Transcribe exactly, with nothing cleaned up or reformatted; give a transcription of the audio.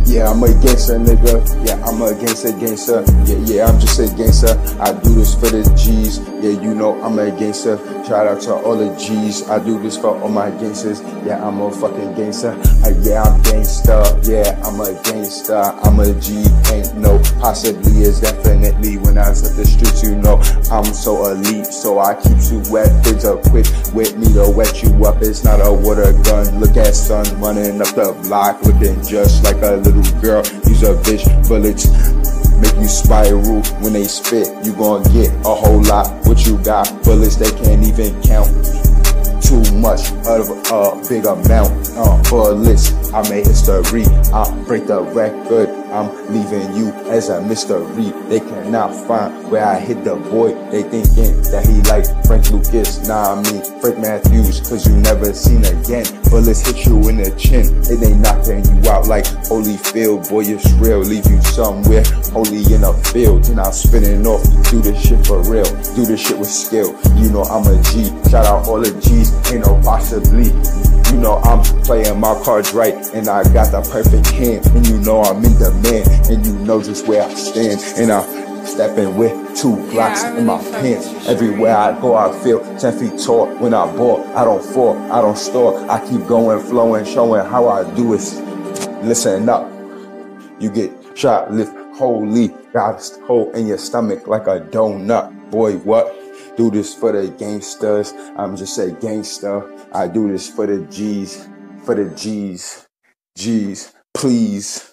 Yeah, I'm a gangster, nigga. Yeah, I'm a gangster, gangster. Yeah, yeah, I'm just a gangster. I do this for the G's. Yeah, you know I'm a gangster. Shout out to all the G's. I do this for all my gangsters. Yeah, I'm a fucking gangster. Uh, yeah, I'm gangster. Yeah, I'm a gangster. I'm a G. Ain't no possibly is definitely when I set the streets, you know I'm so elite. So I keep you wet. Things are quick with me to wet you up. It's not a water gun. Look at son running up the block, looking just like a little girl. Use a bitch bullets make you spiral. When they spit, you gon' get a whole lot. What you got? Bullets they can't even count. Too much of a big amount. Uh, bullets, I made history. I break the record. I'm leaving you as a mystery. They cannot find where I hit the boy. They thinking that he like Frank Lucas. Nah, I mean Frank Matthews, cause you never seen again. Bullets hit you in the chin, and they knocking you out like Holyfield. Boy, it's real. Leave you somewhere holy in a field. And I'm spinning off. Do this shit for real. Do this shit with skill. You know I'm a G. Shout out all the G's. Ain't no possibly. You know I'm playing my cards right, and I got the perfect hand. And you know I'm in demand, and you know just where I stand. And I'm stepping with two blocks yeah, really in my pants. Everywhere I go, I feel ten feet tall. When I ball, I don't fall, I don't stall. I keep going, flowing, showing how I do it. Listen up, you get shot, lift, holy, got a hole in your stomach like a donut. Boy, what? Do this for the gangsters. I'm just a gangster. I do this for the G's, for the G's, G's, please.